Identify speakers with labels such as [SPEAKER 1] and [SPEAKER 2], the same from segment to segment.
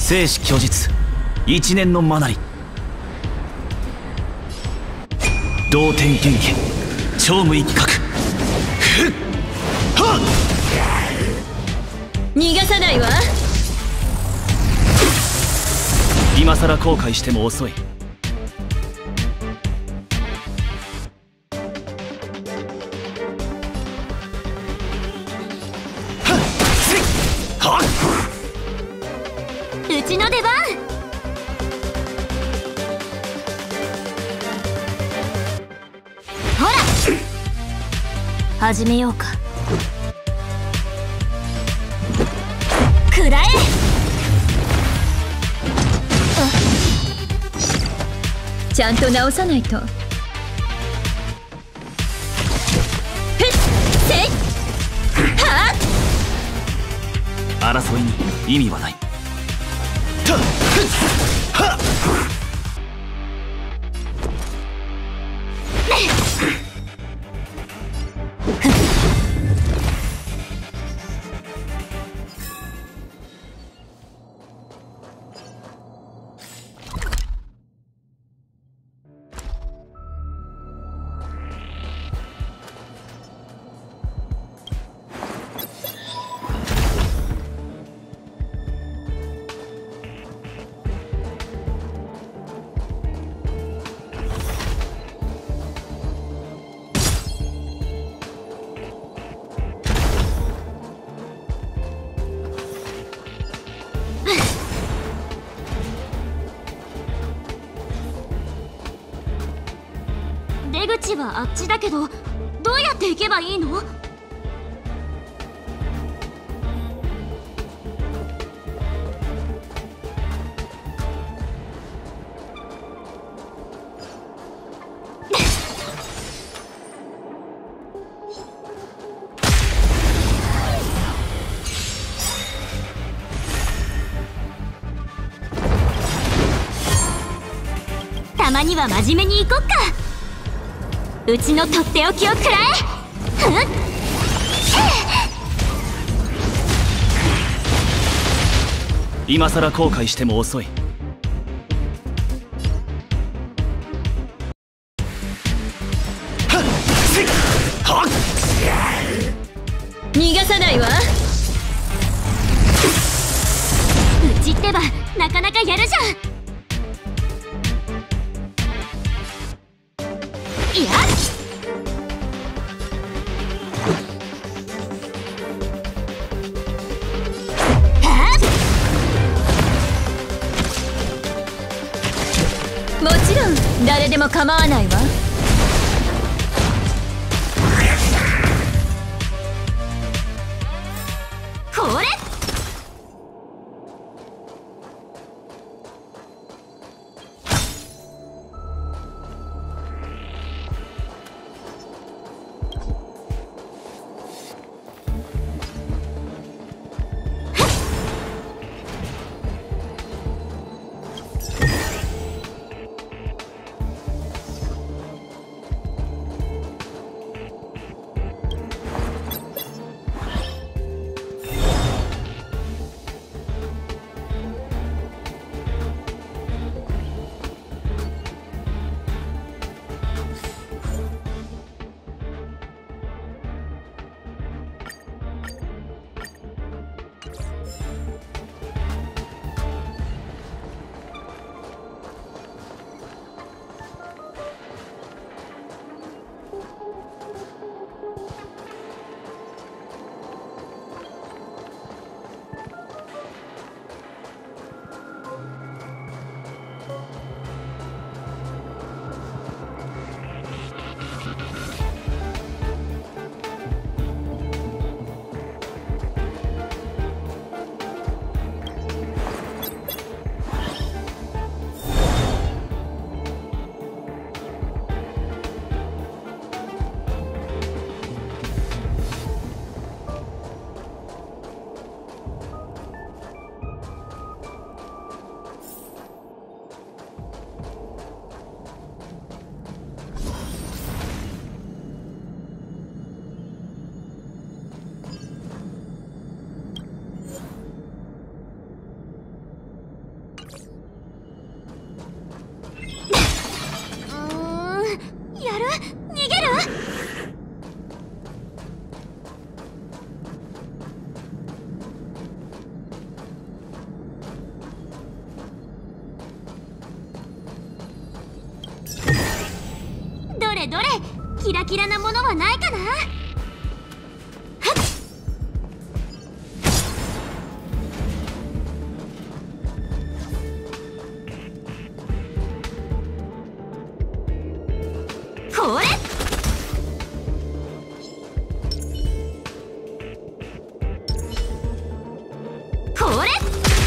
[SPEAKER 1] 生死虚実、一年のマナリ。同点元気、超無一角。
[SPEAKER 2] 逃がさないわ。
[SPEAKER 1] 今さら後悔しても遅い。
[SPEAKER 2] うちの出番。ほら始めようか。くらえ。ちゃんと直さないと。ふっせいは
[SPEAKER 1] っ。争いに意味はない。出口はあっちだけど、どうやって行けばいいの？たまには真面目に行こっか。うちのとっておきを食らえ。 今さら後悔しても遅い。
[SPEAKER 2] 逃がさないわ。うちってばなかなかやるじゃん。いやもちろん誰でも構わないわ。これれどれ、キラキラなものはないかな。これこれ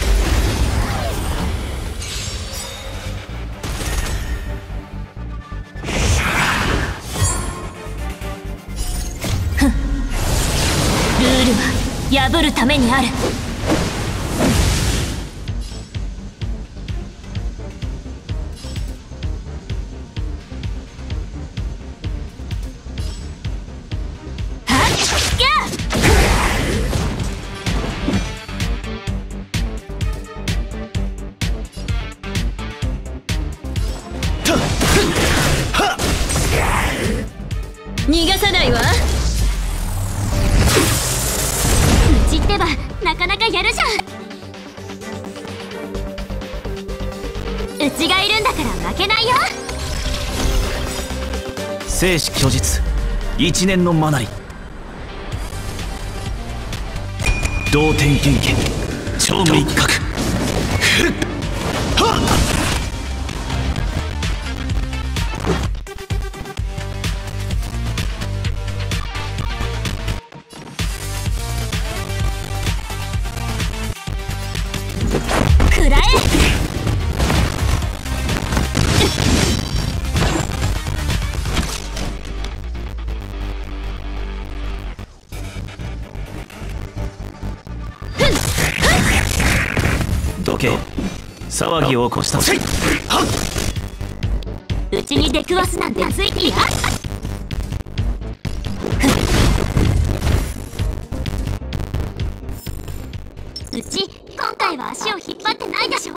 [SPEAKER 2] ルールは破るためにある。逃がさないわ。うちってばなかなかやるじゃん。うちがいるんだから負けないよ。
[SPEAKER 3] 生死虚実、一年のマナリ、同点元気、超無一角。
[SPEAKER 2] 食らえ。
[SPEAKER 3] どけ、騒ぎを起こしたぞ。
[SPEAKER 2] うちに出くわすなんてついてや。うち今回は足を引っ張ってないでしょ。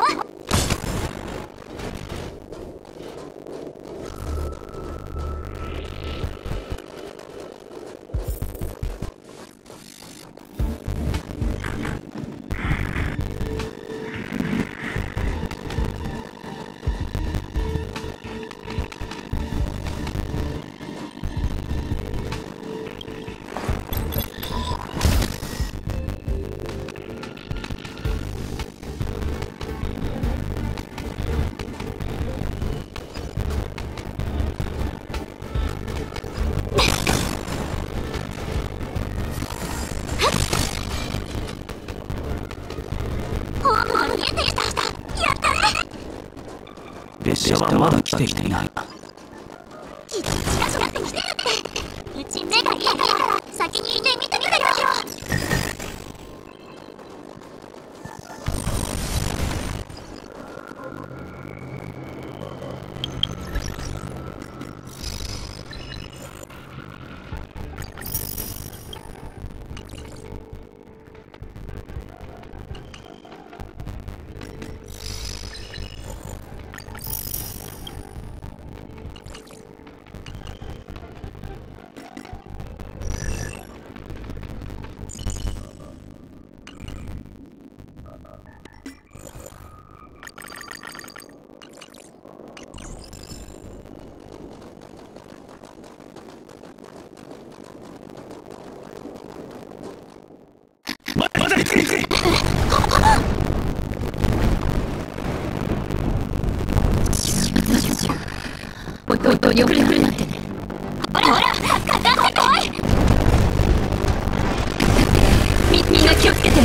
[SPEAKER 3] 列車はまだ来ていない。
[SPEAKER 2] きっと近くなってきてるって。うち目がいいから先にいて見てみてよ。おい、よく来るなんてね。ほらほら、かかってこい。みんな気をつけて。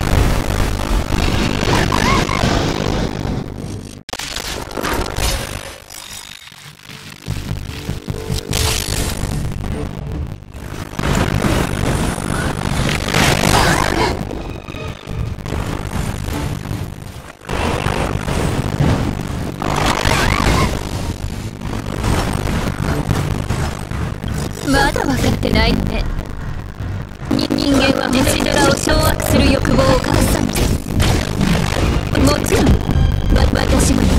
[SPEAKER 2] まだ分かってないのね。人間は星空を掌握する欲望をかわさんで。もちろん私もね。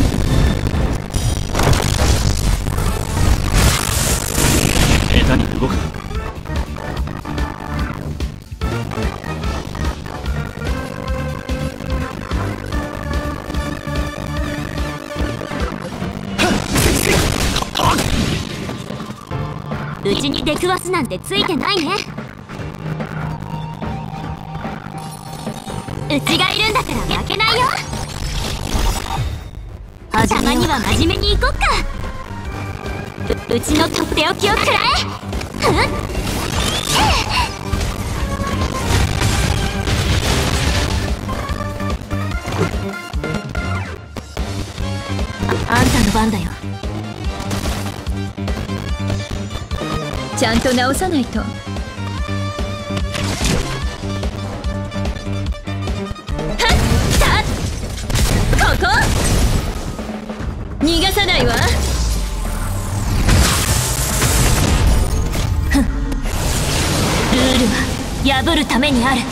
[SPEAKER 3] 下手に動く。
[SPEAKER 1] ちに出くわすなんてついてないね。うちがいるんだから負けないよ。たまには真面目に行こっか。うちのとっておきを食らえ。あんたの番だよ。
[SPEAKER 2] ちゃんと直さないと。ここ逃がさないわ。
[SPEAKER 1] ルールは破るためにある。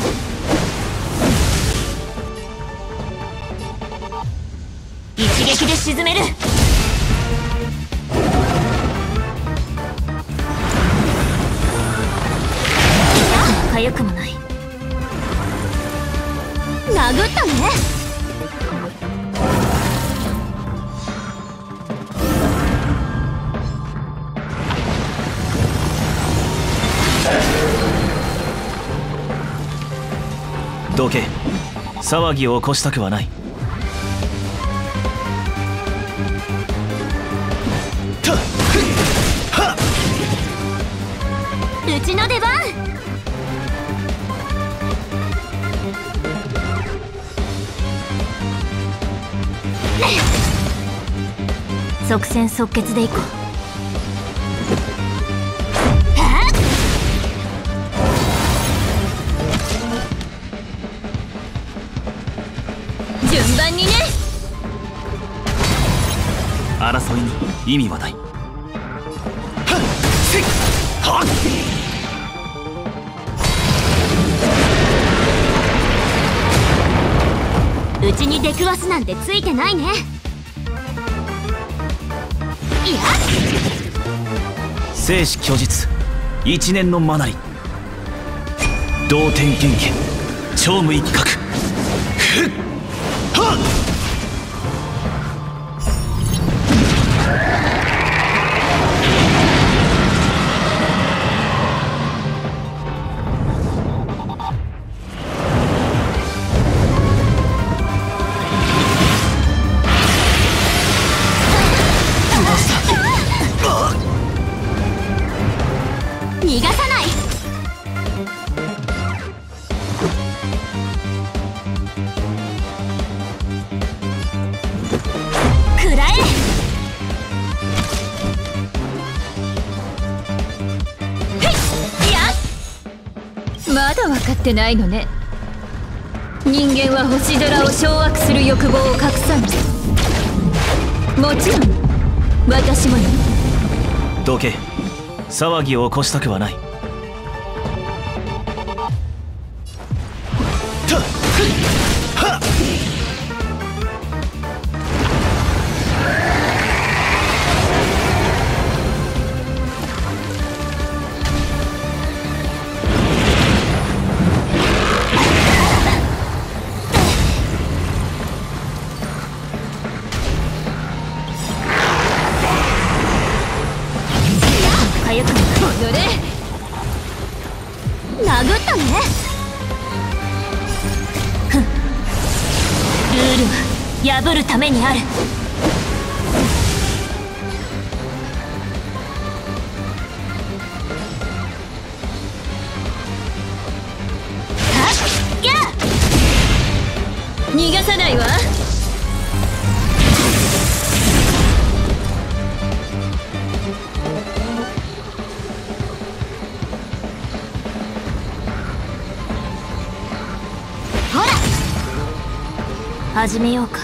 [SPEAKER 1] 一撃で沈める。かゆくもない。殴ったね。
[SPEAKER 3] どけ。騒ぎを起こしたくはない。
[SPEAKER 1] うちの出番。即戦即決でいこう。
[SPEAKER 2] 順番にね。
[SPEAKER 3] 争いに意味はない。
[SPEAKER 1] うちに出くわすなんてついてないね。いや、
[SPEAKER 3] 生死拒絶一年のマナリ同点元気超無一角。
[SPEAKER 1] 逃がさない。食らえ。
[SPEAKER 2] まだ分かってないのね。人間は星空を掌握する欲望を隠さない。もちろん私もね。
[SPEAKER 3] どけ。騒ぎを起こしたくはない。
[SPEAKER 1] かゆくも
[SPEAKER 2] 戻れ。
[SPEAKER 1] 殴ったね。ルールは破るためにある。
[SPEAKER 2] 逃がさないわ。
[SPEAKER 1] ほら、始めようか。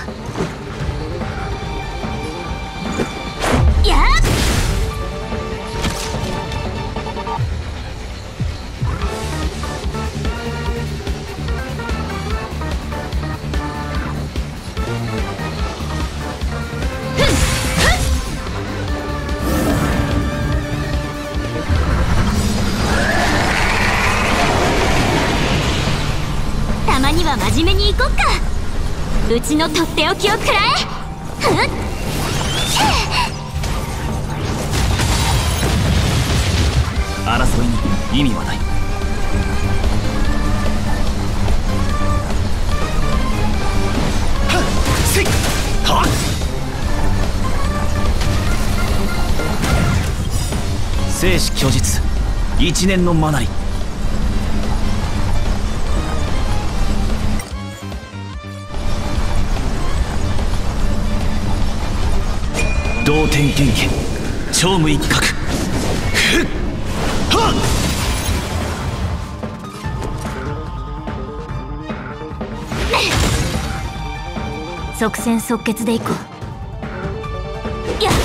[SPEAKER 1] やっ、たまには真面目に行こっか。うちのとっておきを食らえ。
[SPEAKER 3] 争いに意味はない。せいはっ生死虚実一年のマナリ。同点剣技超無一角。ふっはっ
[SPEAKER 1] 即戦即決でいこう。やっ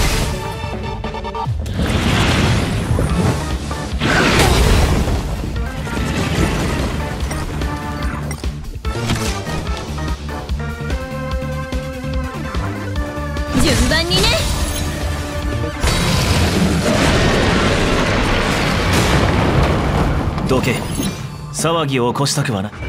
[SPEAKER 2] 順番にね。
[SPEAKER 3] どけ、騒ぎを起こしたくはない。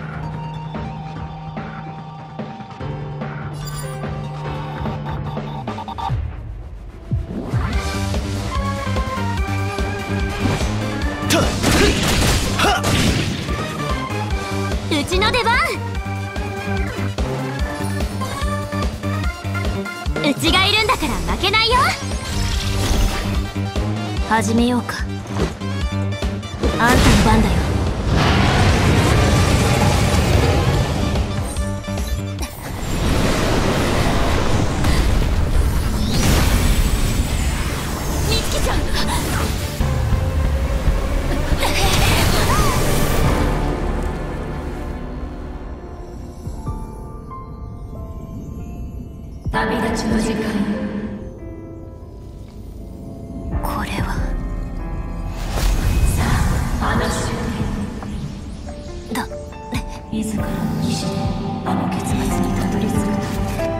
[SPEAKER 1] うちの出番。うちがいるんだから負けないよ。始めようか。あんたの番だよ。
[SPEAKER 2] みつきちゃん。旅立ちの時間。
[SPEAKER 1] これは
[SPEAKER 2] 話を
[SPEAKER 1] だ。
[SPEAKER 2] 自らの意志であの結末にたどり着くなんて。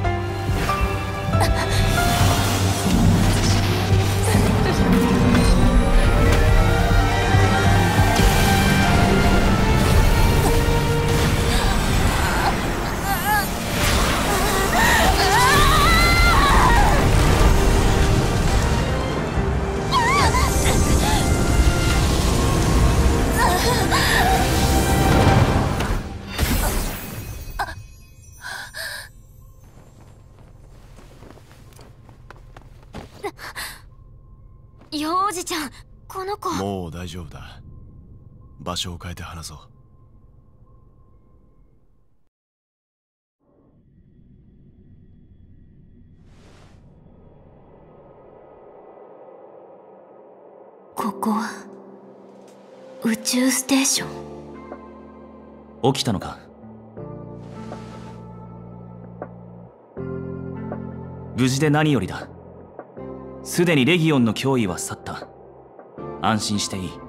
[SPEAKER 1] 幼児ちゃん、この子。
[SPEAKER 4] もう大丈夫だ。場所を変えて話そう。
[SPEAKER 1] ここは宇宙ステーション。
[SPEAKER 3] 起きたのか。無事で何よりだ。すでにレギオンの脅威は去った。安心していい。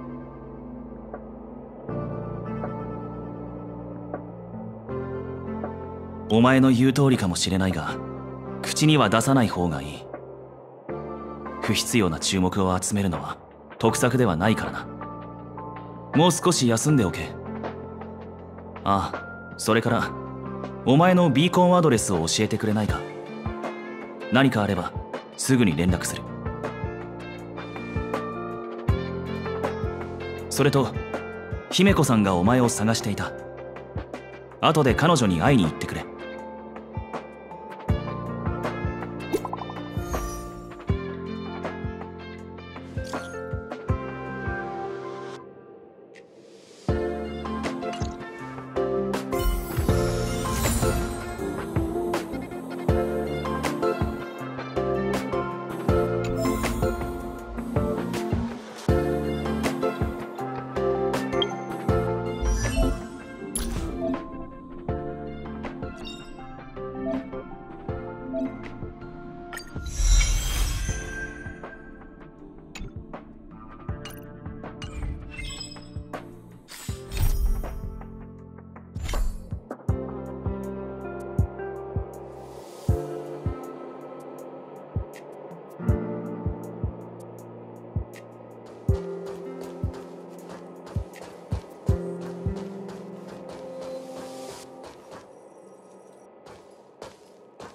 [SPEAKER 3] お前の言う通りかもしれないが、口には出さない方がいい。不必要な注目を集めるのは得策ではないからな。もう少し休んでおけ。ああ、それからお前のビーコンアドレスを教えてくれないか。何かあればすぐに連絡する。それと姫子さんがお前を探していた。後で彼女に会いに行ってくれ。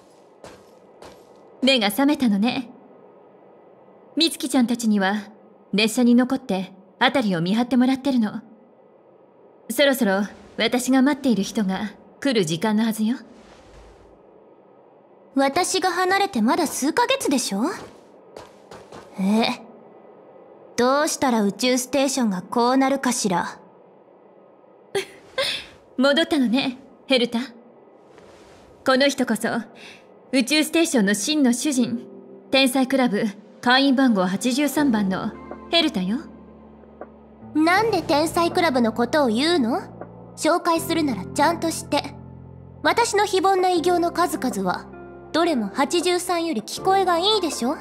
[SPEAKER 2] 目が覚めたのね。みつきちゃんたちには列車に残って辺りを見張ってもらってるの。そろそろ私が待っている人が来る時間のはずよ。
[SPEAKER 1] 私が離れてまだ数ヶ月でしょ？どうしたら宇宙ステーションがこうなるかしら。
[SPEAKER 2] 戻ったのね、ヘルタ。この人こそ宇宙ステーションの真の主人、天才クラブ会員番号83番のヘルタよ。
[SPEAKER 1] なんで天才クラブのことを言うの？紹介するならちゃんとして。私の非凡な偉業の数々はどれも83より聞こえがいいでしょ。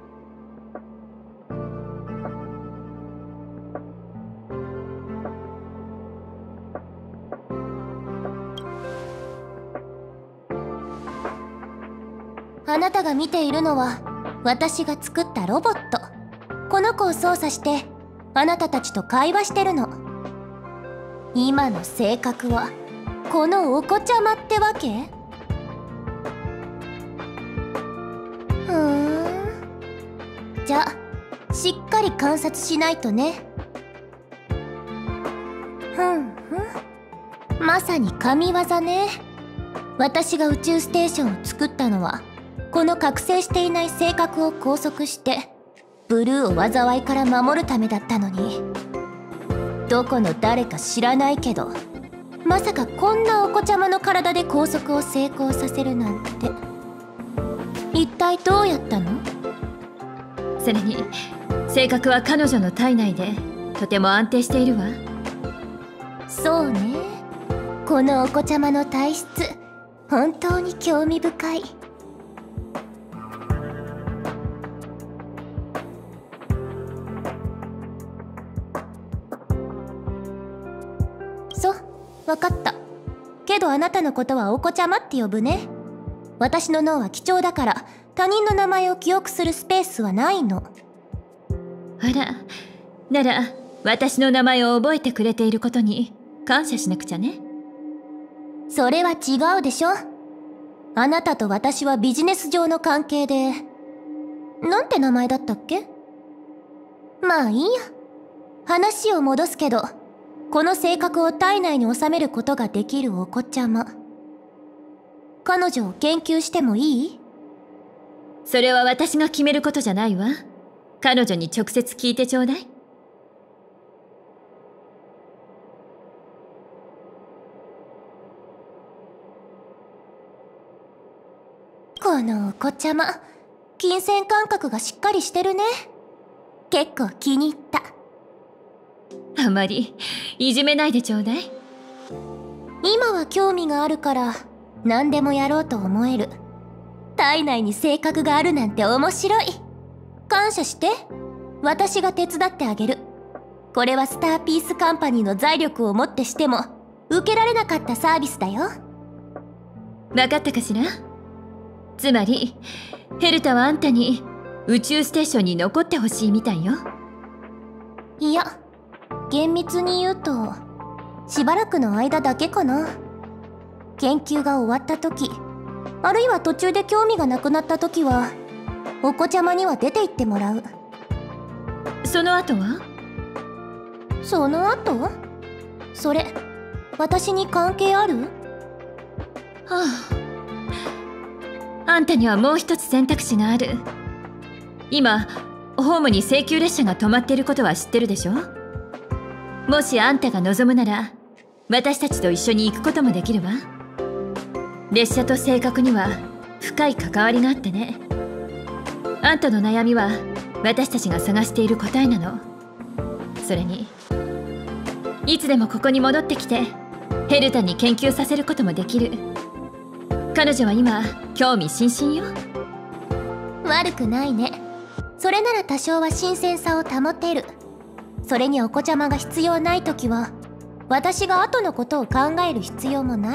[SPEAKER 1] あなたが見ているのは私が作ったロボット。この子を操作してあなたたちと会話してるの。今の性格はこのお子ちゃまってわけ？じゃあしっかり観察しないとね。まさに神業ね。私が宇宙ステーションを作ったのはこの覚醒していない性格を拘束してブルーを災いから守るためだったのに、どこの誰か知らないけど、まさかこんなお子ちゃまの体で拘束を成功させるなんて。一体どうやったの？
[SPEAKER 2] それに性格は彼女の体内でとても安定しているわ。
[SPEAKER 1] そうね。このお子ちゃまの体質、本当に興味深い。わかった。けどあなたのことはお子ちゃまって呼ぶね。私の脳は貴重だから他人の名前を記憶するスペースはないの。
[SPEAKER 2] あら、なら私の名前を覚えてくれていることに感謝しなくちゃね。
[SPEAKER 1] それは違うでしょ。あなたと私はビジネス上の関係で。なんて名前だったっけ？まあいいや。話を戻すけど、この性格を体内に収めることができるお子ちゃま。彼女を研究してもいい？
[SPEAKER 2] それは私が決めることじゃないわ。彼女に直接聞いてちょうだい。
[SPEAKER 1] このお子ちゃま、金銭感覚がしっかりしてるね。結構気に入った。
[SPEAKER 2] あまりいじめないでちょうだい。
[SPEAKER 1] 今は興味があるから何でもやろうと思える。体内に性格があるなんて面白い。感謝して。私が手伝ってあげる。これはスターピースカンパニーの財力をもってしても受けられなかったサービスだよ。
[SPEAKER 2] 分かったかしら？つまりヘルタはあんたに宇宙ステーションに残ってほしいみたいよ。
[SPEAKER 1] いや、厳密に言うとしばらくの間だけかな。研究が終わった時、あるいは途中で興味がなくなった時はお子ちゃまには出て行ってもらう。
[SPEAKER 2] その後は？
[SPEAKER 1] その後？それ私に関係ある？
[SPEAKER 2] はあ、あんたにはもう一つ選択肢がある。今ホームに請求列車が止まっていることは知ってるでしょ？もしあんたが望むなら私たちと一緒に行くこともできるわ。列車と性格には深い関わりがあってね。あんたの悩みは私たちが探している答えなの。それにいつでもここに戻ってきてヘルタに研究させることもできる。彼女は今興味津々よ。
[SPEAKER 1] 悪くないね。それなら多少は新鮮さを保てる。それにお子ちゃまが必要ないときは私が後のことを考える必要もない。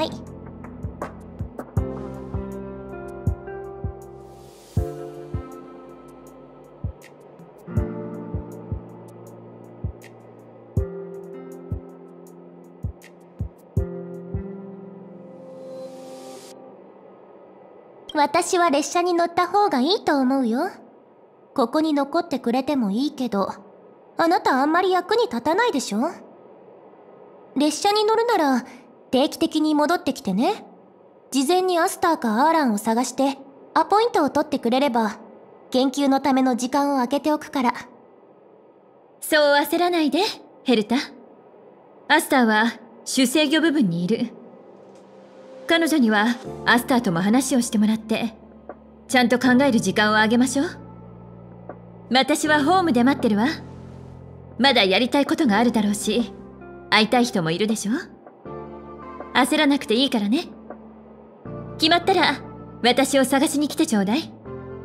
[SPEAKER 1] 私は列車に乗った方がいいと思うよ。ここに残ってくれてもいいけど、 あなたあんまり役に立たないでしょ。列車に乗るなら定期的に戻ってきてね。事前にアスターかアーランを探してアポイントを取ってくれれば研究のための時間を空けておくから。
[SPEAKER 2] そう焦らないで、ヘルタ。アスターは主制御部分にいる。彼女にはアスターとも話をしてもらってちゃんと考える時間をあげましょう。私はホームで待ってるわ。まだやりたいことがあるだろうし、会いたい人もいるでしょ。焦らなくていいからね。決まったら私を探しに来てちょうだい。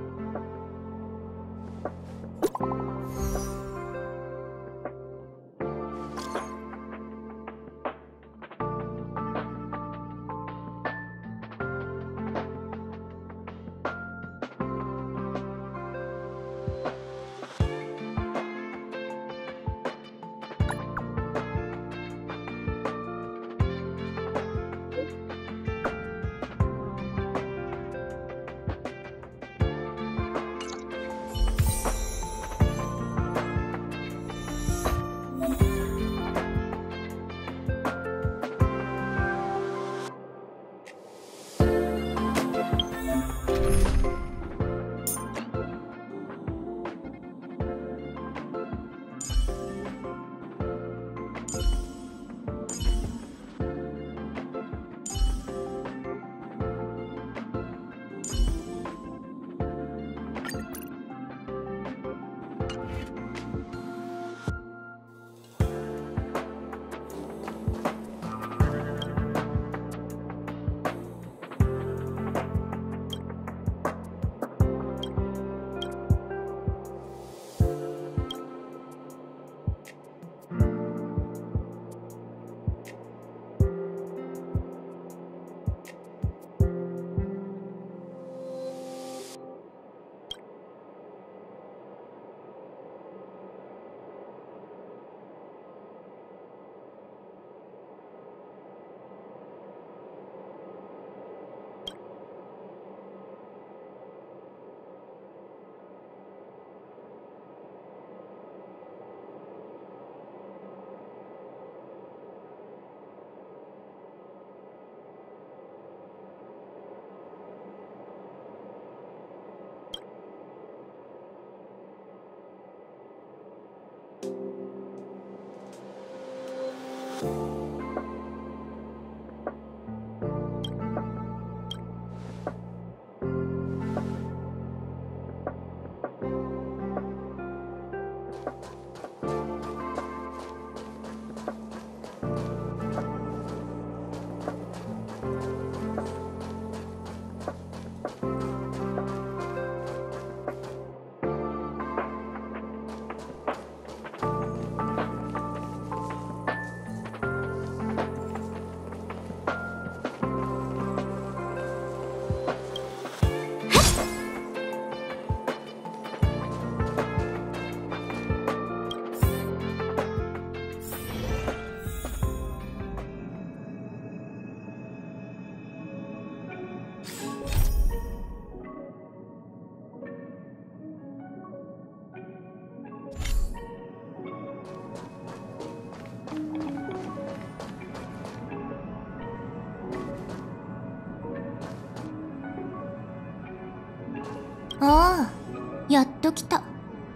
[SPEAKER 1] ああ、やっと来た。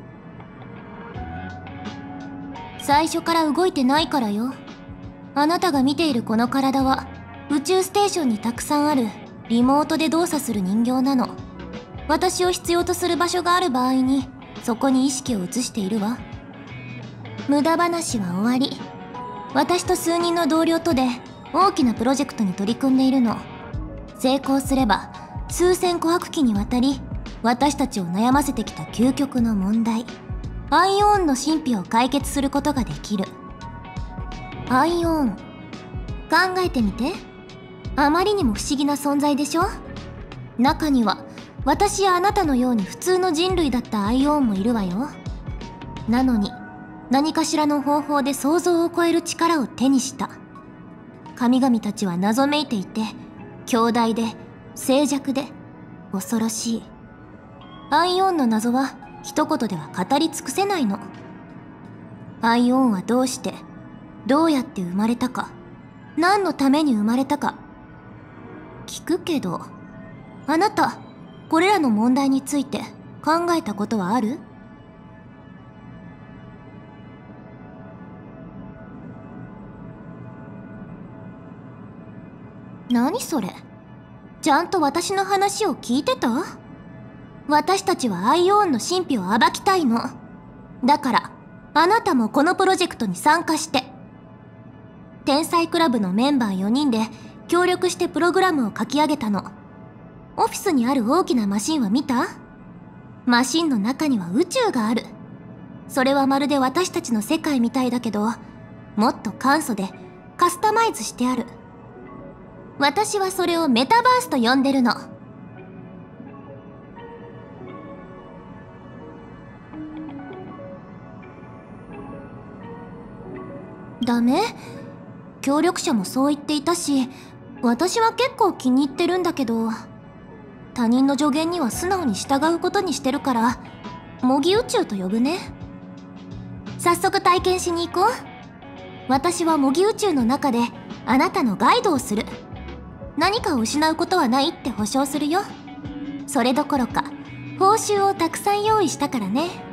[SPEAKER 1] 最初から動いてないからよ。あなたが見ているこの体は宇宙ステーションにたくさんあるリモートで動作する人形なの。私を必要とする場所がある場合にそこに意識を移しているわ。無駄話は終わり。私と数人の同僚とで大きなプロジェクトに取り組んでいるの。成功すれば数千個白期にわたり私たちを悩ませてきた究極の問題、アイオーンの神秘を解決することができる。アイオーン、考えてみて。あまりにも不思議な存在でしょ。中には私やあなたのように普通の人類だったアイオーンもいるわよ。なのに何かしらの方法で想像を超える力を手にした。神々たちは謎めいていて、強大で静寂で恐ろしい。アイオンの謎は一言では語り尽くせないの。 アイオンはどうしてどうやって生まれたか、何のために生まれたか聞くけど、あなたこれらの問題について考えたことはある？何それ？ちゃんと私の話を聞いてた？私たちはアイオーンの神秘を暴きたいの。だからあなたもこのプロジェクトに参加して。天才クラブのメンバー4人で協力してプログラムを書き上げたの。オフィスにある大きなマシンは見た？マシンの中には宇宙がある。それはまるで私たちの世界みたいだけど、もっと簡素でカスタマイズしてある。私はそれをメタバースと呼んでるの。ダメ？協力者もそう言っていたし、私は結構気に入ってるんだけど、他人の助言には素直に従うことにしてるから、模擬宇宙と呼ぶね。早速体験しに行こう。私は模擬宇宙の中であなたのガイドをする。何かを失うことはないって保証するよ。それどころか報酬をたくさん用意したからね。